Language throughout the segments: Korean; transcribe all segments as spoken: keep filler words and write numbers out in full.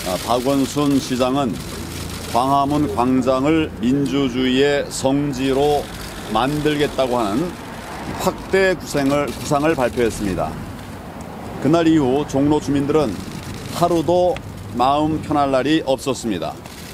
박원순 시장은 광화문 광장을 민주주의의 성지로 만들겠다고 하는 확대 구상을, 구상을 발표했습니다. 그날 이후 종로 주민들은 하루도 마음 편할 날이 없었습니다.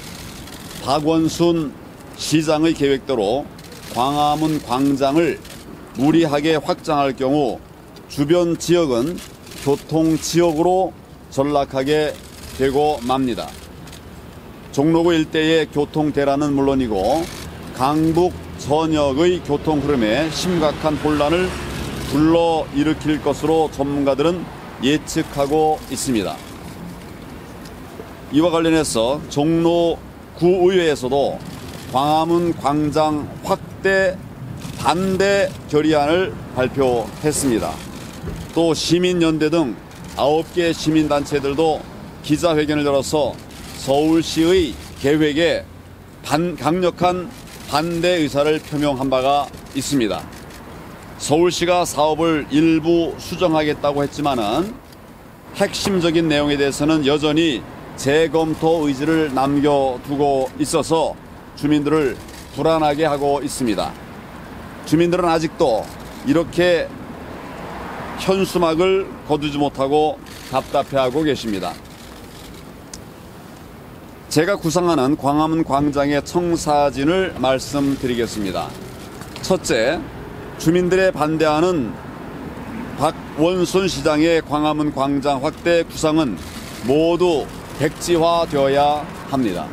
박원순 시장의 계획대로 광화문 광장을 무리하게 확장할 경우 주변 지역은 교통지역으로 전락하게 되고 맙니다. 종로구 일대의 교통대란은 물론이고 강북 전역의 교통 흐름에 심각한 혼란을 불러일으킬 것으로 전문가들은 예측하고 있습니다. 이와 관련해서 종로구의회에서도 광화문 광장 확대 반대 결의안을 발표했습니다. 또 시민연대 등 아홉 개 시민단체들도 기자회견을 열어서 서울시의 계획에 반, 강력한 반대 의사를 표명한 바가 있습니다. 서울시가 사업을 일부 수정하겠다고 했지만은 핵심적인 내용에 대해서는 여전히 재검토 의지를 남겨두고 있어서 주민들을 불안하게 하고 있습니다. 주민들은 아직도 이렇게 현수막을 거두지 못하고 답답해하고 계십니다. 제가 구상하는 광화문 광장의 청사진을 말씀드리겠습니다. 첫째, 주민들의 반대하는 박원순 시장의 광화문 광장 확대 구상은 모두 백지화되어야 합니다.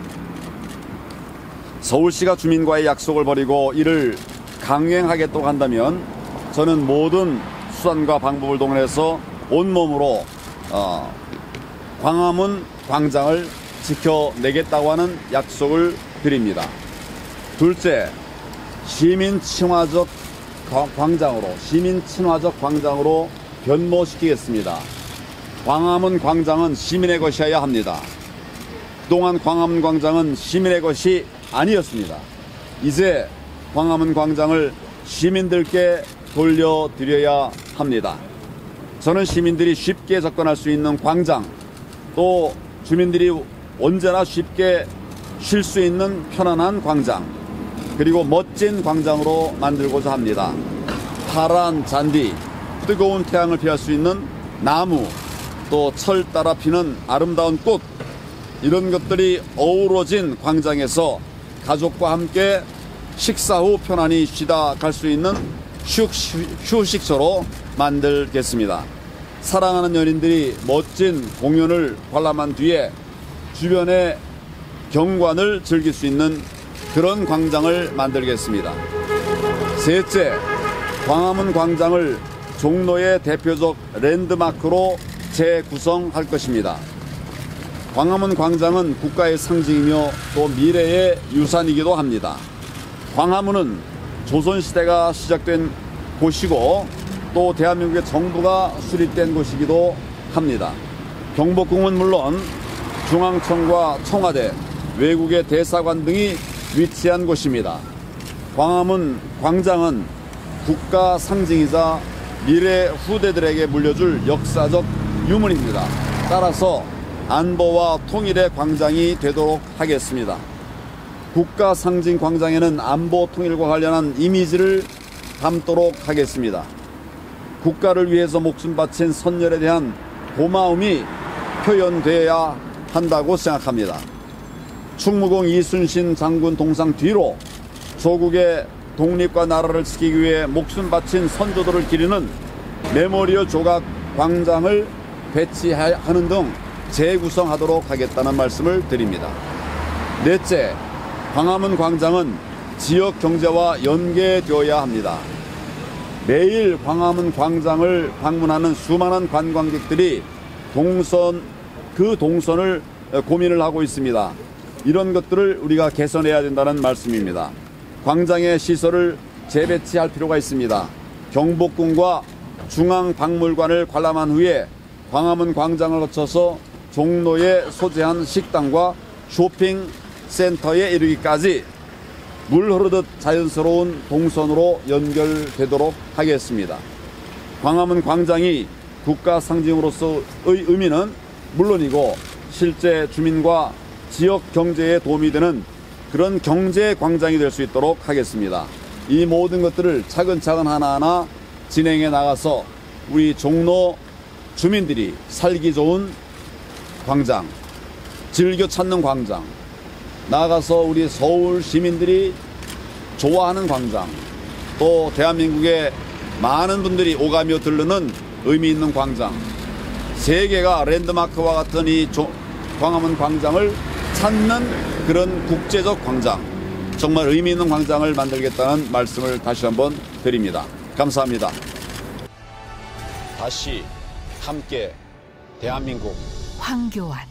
서울시가 주민과의 약속을 버리고 이를 강행하겠다고 한다면 저는 모든 수단과 방법을 동원해서 온몸으로 어, 광화문 광장을 지켜내겠다고 하는 약속을 드립니다. 둘째, 시민 친화적 광장으로, 시민 친화적 광장으로 변모시키겠습니다. 광화문 광장은 시민의 것이어야 합니다. 그동안 광화문 광장은 시민의 것이 아니었습니다. 이제 광화문 광장을 시민들께 돌려드려야 합니다. 저는 시민들이 쉽게 접근할 수 있는 광장, 또 주민들이 언제나 쉽게 쉴 수 있는 편안한 광장, 그리고 멋진 광장으로 만들고자 합니다. 파란 잔디, 뜨거운 태양을 피할 수 있는 나무, 또 철 따라 피는 아름다운 꽃, 이런 것들이 어우러진 광장에서 가족과 함께 식사 후 편안히 쉬다 갈 수 있는 휴식, 휴식처로 만들겠습니다. 사랑하는 연인들이 멋진 공연을 관람한 뒤에 주변의 경관을 즐길 수 있는 그런 광장을 만들겠습니다. 셋째, 광화문 광장을 종로의 대표적 랜드마크로 재구성할 것입니다. 광화문 광장은 국가의 상징이며 또 미래의 유산이기도 합니다. 광화문은 조선시대가 시작된 곳이고 또 대한민국의 정부가 수립된 곳이기도 합니다. 경복궁은 물론 중앙청과 청와대, 외국의 대사관 등이 위치한 곳입니다. 광화문 광장은 국가 상징이자 미래 후대들에게 물려줄 역사적 유물입니다. 따라서 안보와 통일의 광장이 되도록 하겠습니다. 국가 상징 광장에는 안보 통일과 관련한 이미지를 담도록 하겠습니다. 국가를 위해서 목숨 바친 선열에 대한 고마움이 표현되어야 한다고 생각합니다. 충무공 이순신 장군 동상 뒤로 조국의 독립과 나라를 지키기 위해 목숨 바친 선조들을 기리는 메모리얼 조각 광장을 배치하는 등 재구성하도록 하겠다는 말씀을 드립니다. 넷째, 광화문 광장은 지역 경제와 연계되어야 합니다. 매일 광화문 광장을 방문하는 수많은 관광객들이 동선, 그 동선을 고민을 하고 있습니다. 이런 것들을 우리가 개선해야 된다는 말씀입니다. 광장의 시설을 재배치할 필요가 있습니다. 경복궁과 중앙박물관을 관람한 후에 광화문 광장을 거쳐서 종로에 소재한 식당과 쇼핑센터에 이르기까지 물 흐르듯 자연스러운 동선으로 연결되도록 하겠습니다. 광화문 광장이 국가 상징으로서의 의미는 물론이고 실제 주민과 지역 경제에 도움이 되는 그런 경제 광장이 될 수 있도록 하겠습니다. 이 모든 것들을 차근차근 하나하나 진행해 나가서 우리 종로 주민들이 살기 좋은 광장, 즐겨 찾는 광장, 나아가서 우리 서울 시민들이 좋아하는 광장, 또 대한민국의 많은 분들이 오가며 들르는 의미 있는 광장, 세계가 랜드마크와 같은 이 광화문 광장을 찾는 그런 국제적 광장, 정말 의미 있는 광장을 만들겠다는 말씀을 다시 한번 드립니다. 감사합니다. 다시 함께 대한민국 황교안